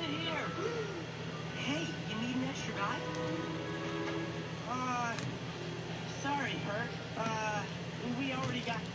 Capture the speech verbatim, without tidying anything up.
it here. Hey, you need an extra guy? Uh, sorry, Hurt. Uh, we already got